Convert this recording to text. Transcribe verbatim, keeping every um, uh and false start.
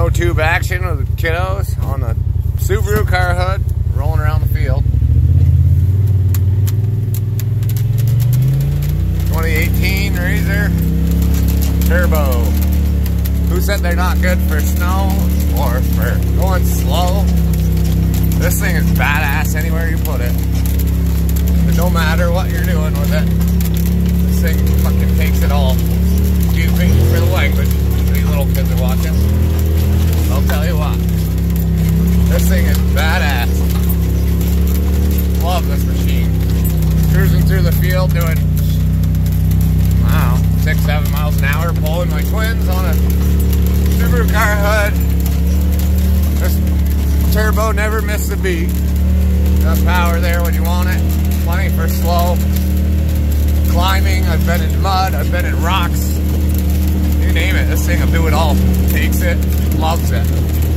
tube action with the kiddos on the Subaru car hood, rolling around the field. twenty eighteen Razor Turbo. Who said they're not good for snow or for going slow? This thing is badass anywhere you put it. But no matter what you're doing with it, this thing fucking takes it all. Excuse me for the language. These little kids are watching. I'll tell you what. This thing is badass. Love this machine. Cruising through the field doing, wow, six, seven miles an hour, pulling my twins on a Subaru car hood. This turbo never missed a beat. Got power there when you want it. Plenty for slow. Climbing, I've been in mud, I've been in rocks. You name it, this thing will do it all. Takes it, loves it.